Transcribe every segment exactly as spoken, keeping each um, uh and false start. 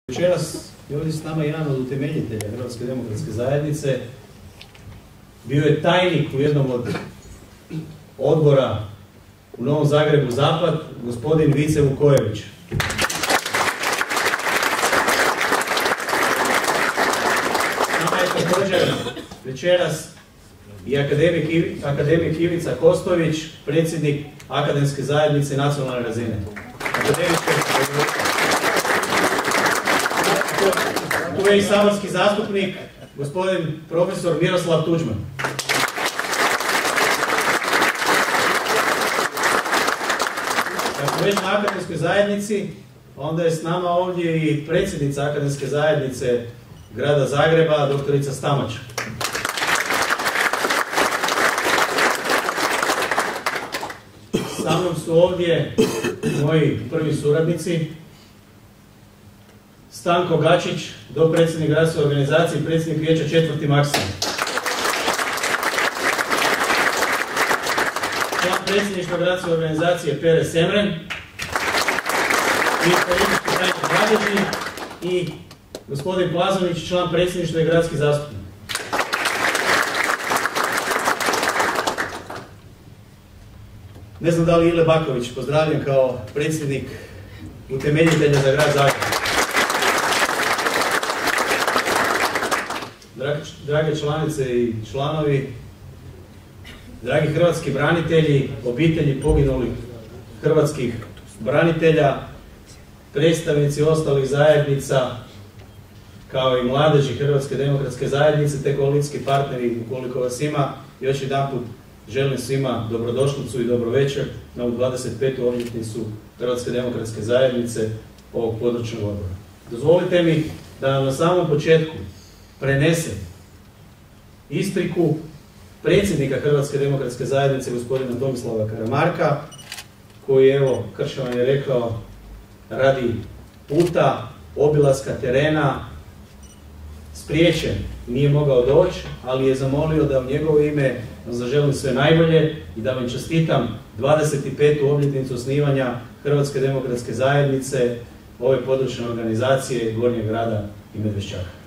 Večeras je ovdje s nama jedan od utemeljitelja Hrvatske demokratske zajednice. Bio je tajnik u jednom od odbora u Novom Zagrebu Zapad, gospodin Vice Vukojević. S nama je također večeras i akademik, akademik Ivica Kostović, predsjednik Akademske zajednice nacionalne razine. Akademičke... Tu je i saborski zastupnik, gospodin profesor Miroslav Tuđman. Kako već na Akademskoj zajednici, onda je s nama ovdje i predsjednica Akademske zajednice grada Zagreba, doktorica Stamač. Sa mnom su ovdje moji prvi suradnici, Stanko Gačić, dopredsjednik gradske organizacije i predsjednik vijeća četvrti Maksim. Član predsjedništva gradske organizacije Pere Semren i politički tajnik Mladeži i gospodin Plazonić, član predsjedništva i gradski zastupnik. Ne znam da li Ile Baković pozdravljen kao predsjednik utemeljitelja za grad Zagreb. Drage članice i članovi, dragi hrvatski branitelji, obitelji poginulih hrvatskih branitelja, predstavnici ostalih zajednica, kao i mladeži Hrvatske demokratske zajednice, te koalicijski partneri, ukoliko vas ima, još jedanput želim svima dobrodošlicu i dobro večer na ovu dvadeset petu obljetnicu Hrvatske demokratske zajednice ovog područnog odbora. Dozvolite mi da vam na samom početku prenesem ispriku predsjednika Hrvatske demokratske zajednice, gospodina Tomislava Karamarka, koji, evo, Krševan je rekao, radi puta, obilaska terena, spriječen, nije mogao doći, ali je zamolio da u njegovo ime vam zaželim sve najbolje i da vam čestitam dvadeset petu obljetnicu osnivanja Hrvatske demokratske zajednice, ove područne organizacije Gornjeg grada i Medveščaka.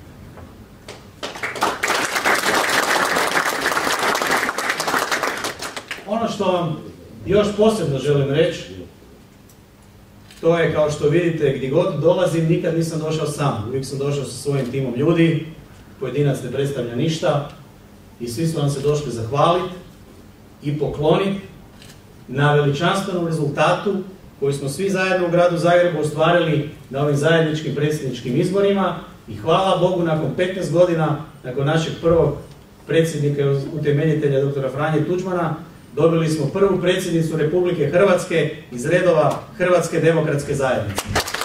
Ono što vam još posebno želim reći, to je, kao što vidite, gdje god dolazim, nikad nisam došao sam. Uvijek sam došao sa svojim timom ljudi, pojedinac ne predstavlja ništa i svi su vam se došli zahvaliti i pokloniti na veličanstvenom rezultatu koji smo svi zajedno u gradu Zagrebu ostvarili na ovim zajedničkim predsjedničkim izborima i hvala Bogu, nakon petnaest godina, nakon našeg prvog predsjednika i utemeljitelja doktora Franje Tuđmana, dobili smo prvu predsjednicu Republike Hrvatske iz redova Hrvatske demokratske zajednice.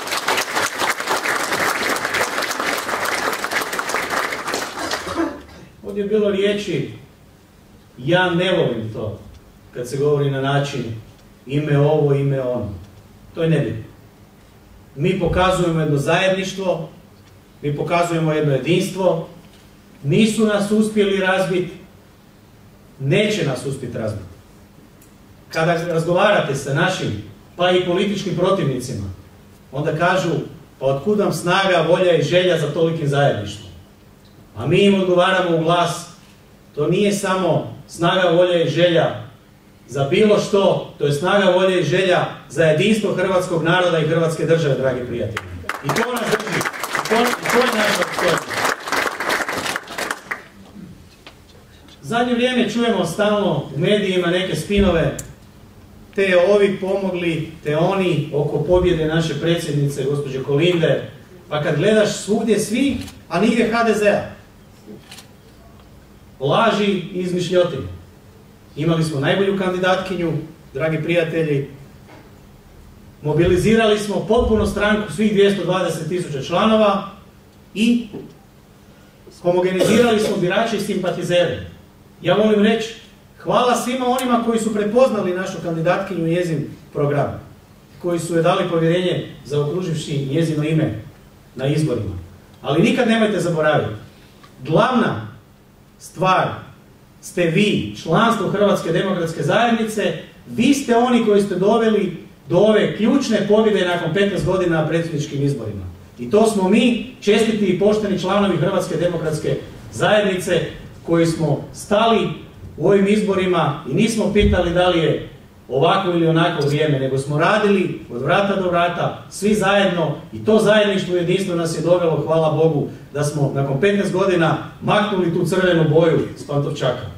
Ovdje je bilo riječi, ja ne volim to, kad se govori na način ime ovo, ime ono. To je nebitno. Mi pokazujemo jedno zajedništvo, mi pokazujemo jedno jedinstvo, nisu nas uspjeli razbiti, neće nas uspjeti razbiti. Kada razgovarate sa našim, pa i političkim protivnicima, onda kažu, pa otkud vam snaga, volja i želja za tolikim zajedništvom? A mi im odgovaramo u glas, to nije samo snaga, volja i želja za bilo što, to je snaga, volja i želja za jedinstvo hrvatskog naroda i hrvatske države, dragi prijatelji. I to nas drži, i to, i to je naša opstojnost. Zadnje vrijeme čujemo stalno u medijima neke spinove, te ovi pomogli, te oni oko pobjede naše predsjednice, gospođe Kolinde, pa kad gledaš svugdje svi, a nigdje ha de zea. Laži i izmišljotine. Imali smo najbolju kandidatkinju, dragi prijatelji, mobilizirali smo potpuno stranku svih dvjesto dvadeset tisuća članova i homogenizirali smo birače i simpatizere. Ja volim reći, hvala svima onima koji su prepoznali našu kandidatkinju i njezin program, koji su je dali povjerenje zaokruživši njezino ime na izborima. Ali nikad nemojte zaboraviti, glavna stvar ste vi, članstvo Hrvatske demokratske zajednice, vi ste oni koji ste doveli do ove ključne pobjede nakon petnaest godina na predsjedničkim izborima. I to smo mi, čestiti i pošteni članovi Hrvatske demokratske zajednice, koji smo stali u ovim izborima i nismo pitali da li je ovako ili onako vrijeme, nego smo radili od vrata do vrata, svi zajedno, i to zajedništvo i jedinstvo nas je dovelo, hvala Bogu, da smo nakon petnaest godina maknuli tu crvenu boju s Pantovčaka.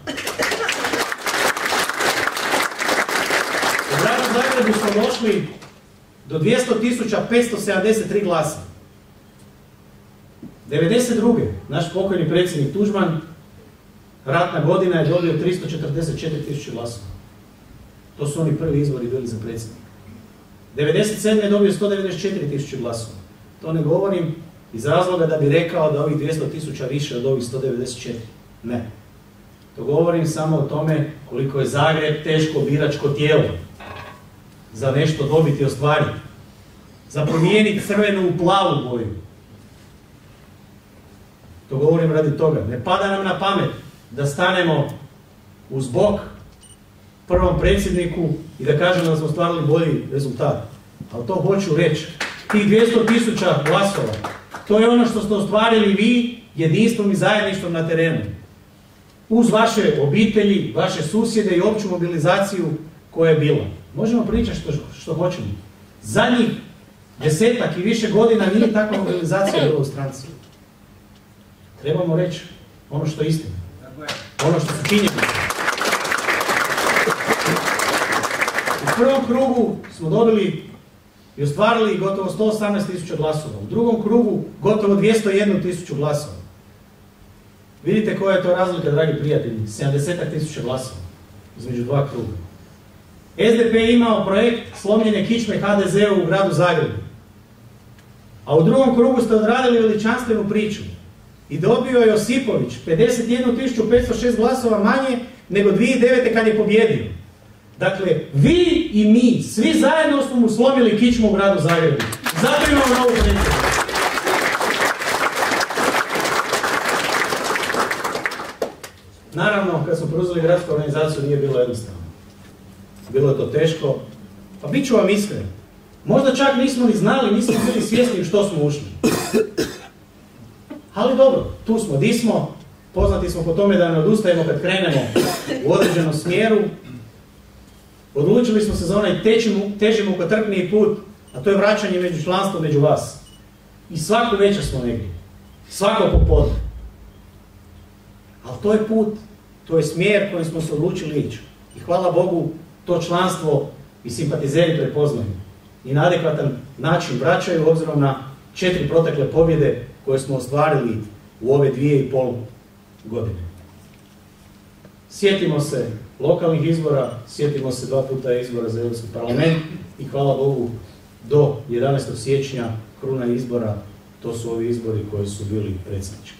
U gradu Zagrebu smo došli do dvjesto tisuća petsto sedamdeset tri glasa. devedeset druge naš pokojni predsjednik Tuđman, ratna godina, je dobio tristo četrdeset četiri tisuće glasova. To su oni prvi izbori bili za predsjednika. devedeset sedme je dobio sto devedeset četiri tisuće glasova. To ne govorim iz razloga da bi rekao da ovih dvjesto tisuća više od ovih sto devedeset četiri. Ne. To govorim samo o tome koliko je Zagreb teško biračko tijelo za nešto dobiti i ostvariti. Za promijeniti crvenu u plavu boju. To govorim radi toga. Ne pada nam na pamet da stanemo uz bok prvom predsjedniku i da kažemo da smo ostvarili bolji rezultat. Ali to hoću reći. Tih dvjesto tisuća glasova, to je ono što ste ostvarili vi jedinstvom i zajedništvom na terenu. Uz vaše obitelji, vaše susjede i opću mobilizaciju koja je bila. Možemo pričati što, što hoćemo. Zadnjih desetak i više godina nije takva mobilizacija bila u stranci. Trebamo reći ono što je istina. Ono što su činjenice. U prvom krugu smo dobili i ostvarili gotovo sto osamnaest tisuća glasova. U drugom krugu gotovo dvjesto jednu tisuću glasova. Vidite koja je to razlika, dragi prijatelji, sedamdeset tisuća glasova između dva kruga. S D P je imao projekt slomljene kičme H D Z-u u gradu Zagrebu. A u drugom krugu ste odradili veličanstvenu priču. I dobio je Josipović pedeset jednu tisuću petsto šest glasova manje nego dvije tisuće devete kad je pobjedio. Dakle, vi i mi, svi zajedno smo mu slomili kičmu u gradu Zagrebu. Zato imamo novu predsjednicu. Naravno, kad smo preuzeli gradsku organizaciju nije bilo jednostavno. Bilo je to teško. Pa bit ću vam iskren. Možda čak nismo ni znali, nismo bili svjesni što smo ušli. Ali dobro, tu smo, di smo, poznati smo po tome da ne odustajemo kad krenemo u određenom smjeru. Odlučili smo se za onaj teži mukotrpniji put, a to je vraćanje među članstvo među vas. I svako večer smo negdje, svako popodne. Ali to je put, to je smjer kojim smo se odlučili ići. I hvala Bogu, to članstvo i simpatizeri prepoznaju. I na adekvatan način vraćaju obzirom na četiri protekle pobjede koje smo ostvarili u ove dvije i pol godine. Sjetimo se lokalnih izbora, sjetimo se dva puta izbora za Europski parlament i hvala Bogu do jedanaestog siječnja kruna izbora, to su ovi izbori koji su bili predsjednički.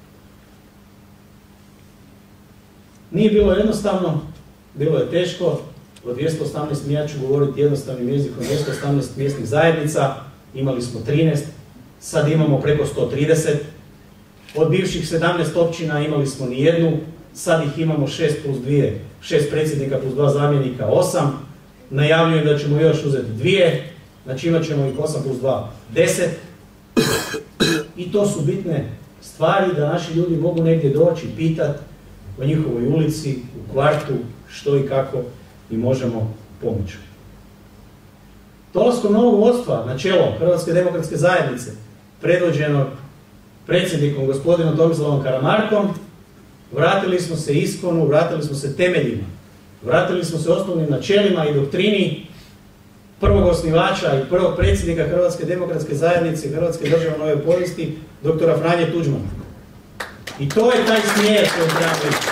Nije bilo jednostavno, bilo je teško. Od dvjesto osamnaest, ja ću govoriti jednostavnim jezikom, dvjesto osamnaest mjesnih zajednica, imali smo trinaest, sad imamo preko sto trideset. Od bivših sedamnaest općina imali smo ni jednu, sad ih imamo šest plus dvije, šest predsjednika plus dva zamjenika, osam. Najavljujem da ćemo još uzeti dvije, znači imat ćemo ih osam plus dva, deset. I to su bitne stvari da naši ljudi mogu negdje doći i pitati o njihovoj ulici, u kvartu, što i kako i možemo pomoći. Dolaskom novog vodstva na čelo Hrvatske demokratske zajednice, predvođenog predsjednikom gospodinom Tomislavom Karamarkom, vratili smo se iskonu, vratili smo se temeljima, vratili smo se osnovnim načelima i doktrini prvog osnivača i prvog predsjednika Hrvatske demokratske zajednice i Hrvatske države nove povijesti, doktora Franje Tuđmana. I to je taj smjer koji trebamo ići.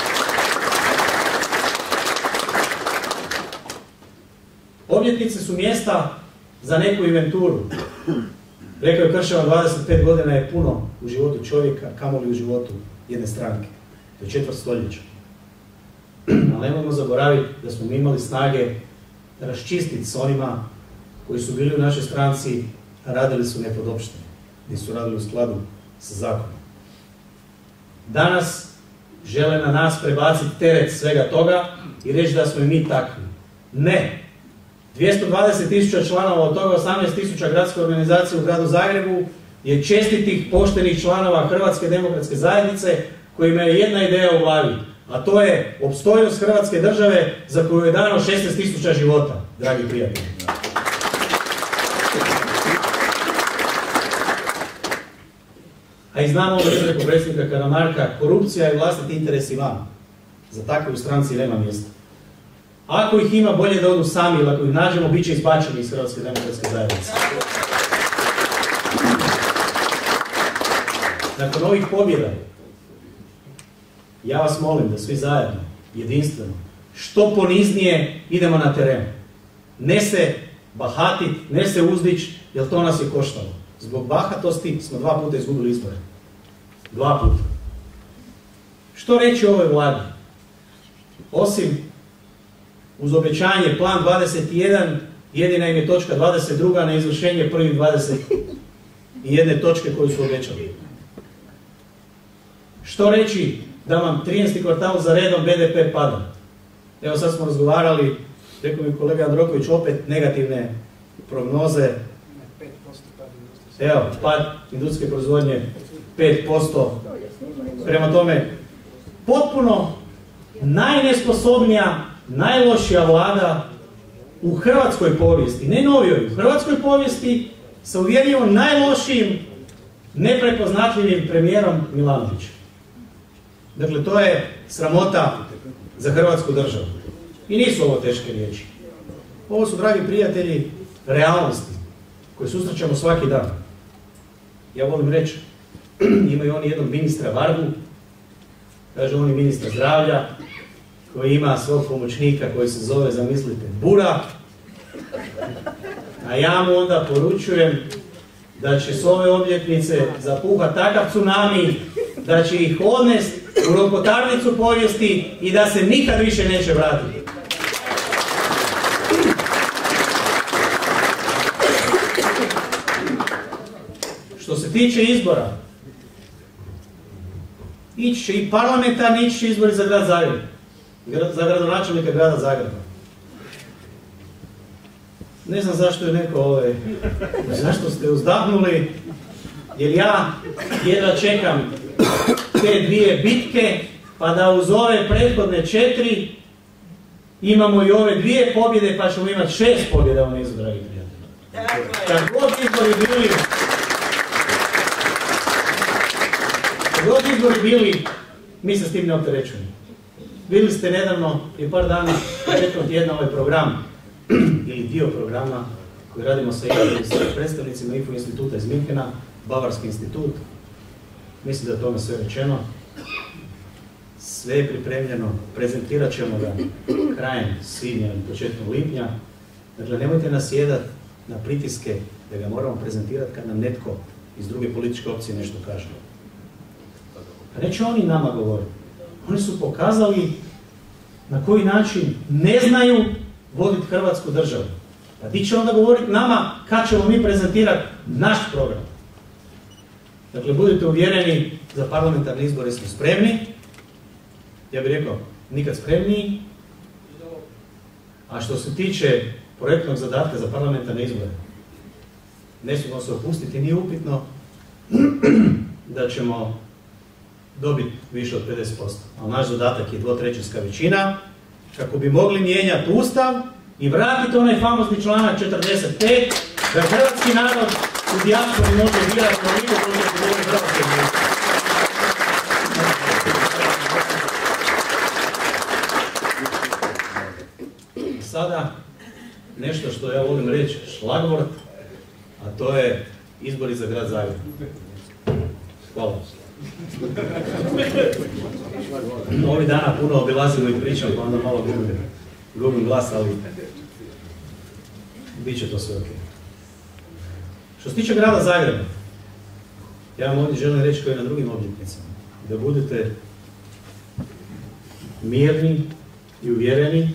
Obljetnice su mjesta za neku inventuru. Rekao je Krševan, dvadeset pet godina je puno u životu čovjeka, kamoli u životu jedne stranke. To je četvrt stoljeća. Ali nemojmo zaboraviti da smo mi imali snage da raščistiti s onima koji su bili u našoj stranci, a radili su nepodopštine, nisu radili u skladu sa zakonom. Danas žele na nas prebaciti teret svega toga i reći da smo i mi takvi. Ne! dvjesto dvadeset tisuća članova, od toga osamnaest tisuća gradske organizacije u gradu Zagrebu, je čestitih, poštenih članova Hrvatske demokratske zajednice kojima je jedna ideja u glavi, a to je opstojnost Hrvatske države za koju je dano šesnaest tisuća života, dragi prijatelji. A i znamo da je rekao predsjednika Karamarka, korupcija i vlastiti interesi van. Za takve u stranci nema mjesta. Ako ih ima, bolje da odu sami, ili ako ih nađemo, bit će izbačeni iz Hrvatske demokratske zajednice. Nakon ovih pobjeda, ja vas molim da svi zajedno, jedinstveno, što poniznije idemo na teren. Ne se bahatit, ne se uzdić, jer to nas je koštalo. Zbog bahatosti smo dva puta izgubili izbore. Dva puta. Što reći o ovoj vladi? Osim uz obećanje plan dvadeset jedan, jedina im je točka dvadeset dva na izvršenje prvih dvadeset jedne točke koju su obećali. Što reći da vam trinaesti kvartal za redom be de pe pada? Evo sad smo razgovarali, rekao mi kolega Androković, opet negativne prognoze. Evo, pad industrijske proizvodnje pet posto. Prema tome, potpuno najnesposobnija, najlošija vlada u hrvatskoj povijesti, ne novijoj, u hrvatskoj povijesti sa uvjerljivo najlošijim, neprepoznatljivim premijerom Milanovićem. Dakle, to je sramota za Hrvatsku državu. I nisu ovo teške riječi. Ovo su, dragi prijatelji, realnosti koje susrećemo svaki dan. Ja volim reći, imaju oni jednog ministra Vargu, kaže on je ministar zdravlja, koji ima svog pomoćnika koji se zove, zamislite, Bura, a ja mu onda poručujem da će s ove obljetnice zapuhati takav tsunami, da će ih odnest u ropotarnicu povijesti i da se nikad više neće vratiti. Što se tiče izbora, ići će i parlamentarni, ići će izbori za grad Zagreb, za gradonačelnika grada Zagreba. Ne znam zašto je neko ove, zašto ste uzdahnuli, jer ja jedva čekam te dvije bitke, pa da uz ove prethodne četiri imamo i ove dvije pobjede, pa ćemo imati šest pobjeda u nizu, dragi prijatelji. Kad god izbori bili, kad god izbori bili, mi se s tim ne opterećujemo. Bili ste nedavno, prije par dana, početkom tjedna ovaj program, ili dio programa koji radimo sa predstavnicima Info instituta iz Minhena, Bavarski institut. Mislim da je tome sve rečeno. Sve je pripremljeno, prezentirat ćemo ga krajem svibnja i početkom lipnja. Dakle, nemojte nasjedat na pritiske da ga moramo prezentirati kad nam netko iz druge političke opcije nešto kaže. Pa neće oni nama govoriti. Oni su pokazali na koji način ne znaju voditi Hrvatsku državu. Pa ti će onda govoriti nama kad ćemo mi prezentirati naš program. Dakle, budite uvjereni, za parlamentarne izbore smo spremni. Ja bih rekao, nikad spremniji. A što se tiče projektnog zadatka za parlamentarne izbore, ne smijemo se opustiti, nije upitno da ćemo dobiti više od pedeset posto. Ali naš zadatak je dvotrećinska većina, kako bi mogli mijenjati Ustav i vratiti onaj famozni članak četrdeset pet, da hrvatski narod u dijaspori može birati koliko koliko će biti hrvatske mjesta. Sada nešto što ja volim reći, šlagvort, a to je izbori za grad Zagreb. Hvala. Ovih dana puno obilazimo i pričam, pa onda malo gubim, gubim glas, ali bit će to sve ok. Što se tiče grada Zagreba, ja vam ovdje želim reći kao i na drugim obljetnicama, da budete mirni i uvjereni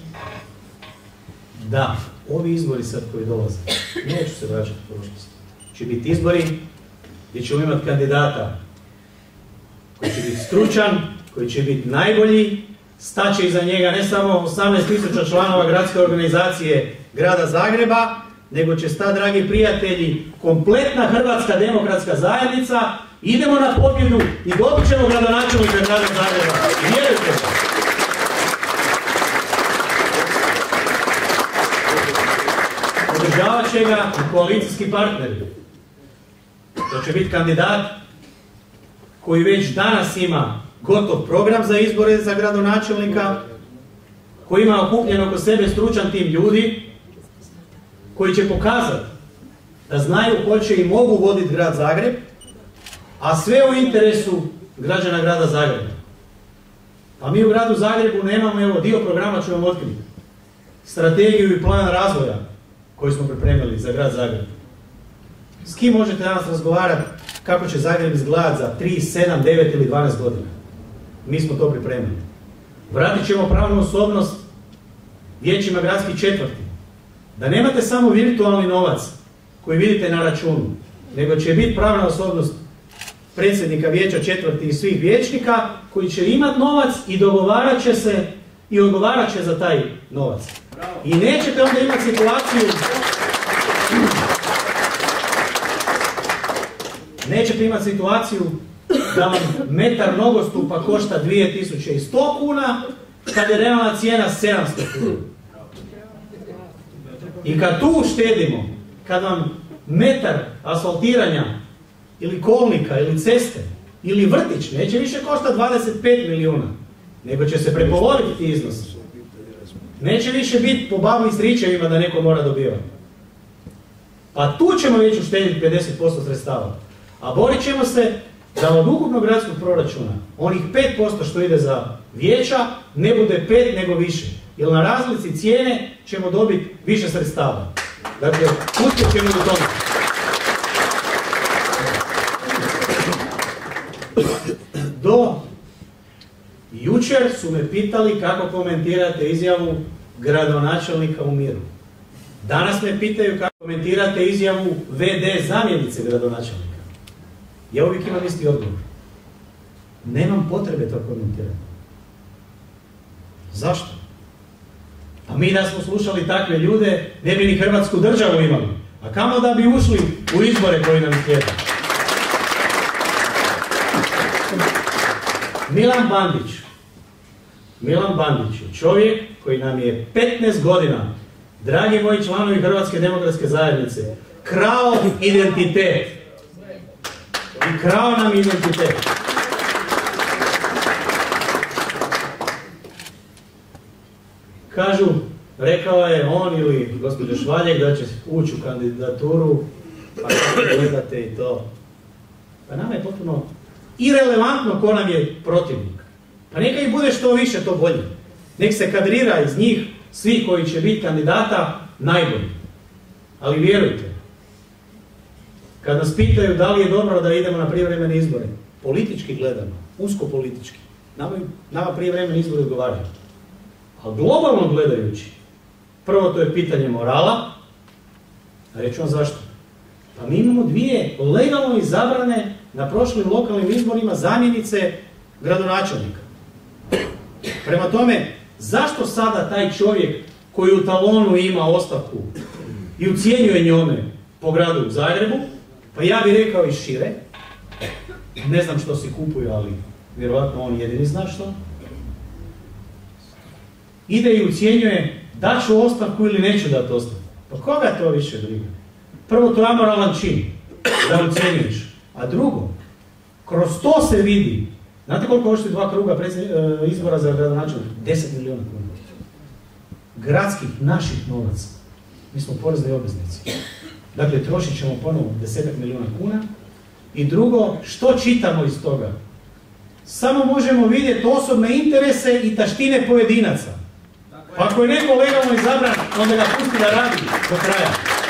da ovi izbori sad koji dolaze, neću se vraćati u prošlost, će biti izbori gdje ćemo imati kandidata koji će biti stručan, koji će biti najbolji, staće iza njega ne samo osamnaest tisuća članova gradske organizacije grada Zagreba, nego će sta, dragi prijatelji, kompletna Hrvatska demokratska zajednica. Idemo na pobjedu i dobit ćemo gradonačelnika grada Zagreba. Vjerujte. Podržavat će ga i koalicijski partneri. To će biti kandidat koji već danas ima gotov program za izbore za gradonačelnika, koji ima okupljen oko sebe stručan tim ljudi, koji će pokazati da znaju, hoće i mogu voditi grad Zagreb, a sve u interesu građana grada Zagreba. Pa mi u gradu Zagrebu nemamo, evo, dio programa ću vam otkriti. Strategiju i plan razvoja koji smo pripremili za grad Zagreb. S kim možete danas razgovarati kako će Zagreb izgledati za tri, sedam, devet ili dvanaest godina? Mi smo to pripremili. Vratit ćemo pravnu osobnost vijećima gradskih četvrti. Da nemate samo virtualni novac koji vidite na računu, nego će biti pravna osobnost predsjednika vijeća četvrti i svih vijećnika koji će imati novac i dogovarat će se i odgovarat će za taj novac. I nećete onda imati situaciju nećete imati situaciju da vam metar nogostupa košta dvije tisuće sto kuna, kad je realna cijena sedamsto kuna. I kad tu štedimo, kad vam metar asfaltiranja ili kolnika ili ceste ili vrtić neće više košta dvadeset pet milijuna, nego će se prepoloviti ti iznos. Neće više biti po babu i stričevima da neko mora dobivati. Pa tu ćemo već uštediti pedeset posto sredstava. A borit ćemo se da od ukupnog gradskog proračuna onih pet posto što ide za vijeća ne bude pet nego više. Jer na razlici cijene ćemo dobiti više sredstava. Dakle, uspjet ćemo do toga. Do jučer su me pitali kako komentirate izjavu gradonačelnika u Miru. Danas me pitaju kako komentirate izjavu ve de zamjenice gradonačelnika. Ja uvijek imam isti odgovor. Nemam potrebe to komentirati. Zašto? Pa mi da smo slušali takve ljude, ne bi ni Hrvatsku državu imali. A kamo da bi ušli u izbore koji nam slijede? Milan Bandić. Milan Bandić je čovjek koji nam je petnaest godina, dragi moji članovi Hrvatske demokratske zajednice, krao identitet. I krao nam identitet. Kažu, rekao je on ili gospođa Švaljeg da će ući u kandidaturu, pa kako gledate i to. Pa nama je potpuno irelevantno ko nam je protivnik. Pa neka ih bude što više, to bolje. Nek se kadrira iz njih svi koji će biti kandidata najbolji. Ali vjerujte, kad nas pitaju da li je dobro da idemo na prijevremene izbore, politički gledano, usko politički, nama, nama prijevremeni izbori odgovaraju. Ali globalno gledajući, prvo to je pitanje morala, a reći vam zašto. Pa mi imamo dvije legalno izabrane na prošlim lokalnim izborima zamjenice gradonačelnika. Prema tome, zašto sada taj čovjek koji u talonu ima ostavku i ucijenjuje njome po gradu u Zagrebu, pa ja bih rekao i šire, ne znam što si kupuju, ali vjerojatno on jedini zna što, ide i ucijenjuje da ću ostavku ili neću dati ostavku. Pa koga to više briga? Prvo, to je amoralan čin da ucijenjuješ. A drugo, kroz to se vidi, znate koliko košta dva kruga izbora za gradonačelnika? deset milijuna kuna. Gradskih, naših novaca. Mi smo porezni obveznici. Dakle, trošit ćemo ponovo desetak milijuna kuna. I drugo, što čitamo iz toga? Samo možemo vidjeti osobne interese i taštine pojedinaca. Pa ako je neko legalno izabran, onda ga pusti da radi do kraja.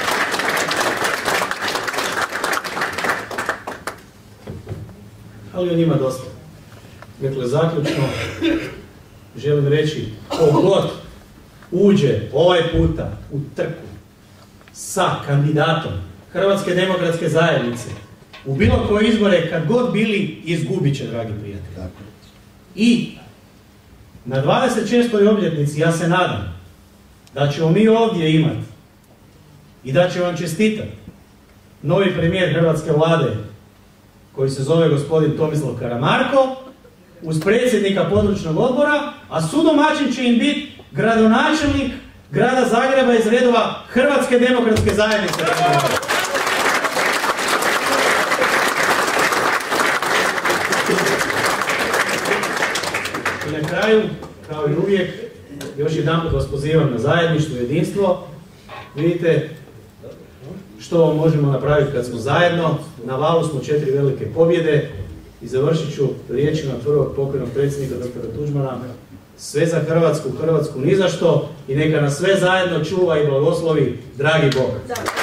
Ali on ima dosta. Dakle, zaključno želim reći, ko god uđe ovaj puta u trku sa kandidatom Hrvatske demokratske zajednice u bilo koje izbore, kad god bili, izgubit će, dragi prijatelji. I na dvadeset šestoj obljetnici ja se nadam da ćemo mi ovdje imati i da će vam čestitati novi premijer hrvatske vlade koji se zove gospodin Tomislav Karamarko uz predsjednika područnog odbora, a sudomaćin će im biti gradonačelnik grada Zagreba iz redova Hrvatske demokratske zajednice. I na kraju, kao i uvijek, još jedanput vas pozivam na zajedništvo, jedinstvo. Vidite što možemo napraviti kad smo zajedno. Na valu smo četiri velike pobjede i završit ću riječima prvog pokojnog predsjednika doktora Tuđmana. Sve za Hrvatsku, Hrvatsku ni za što i neka nas sve zajedno čuva i blagoslovi dragi Bog.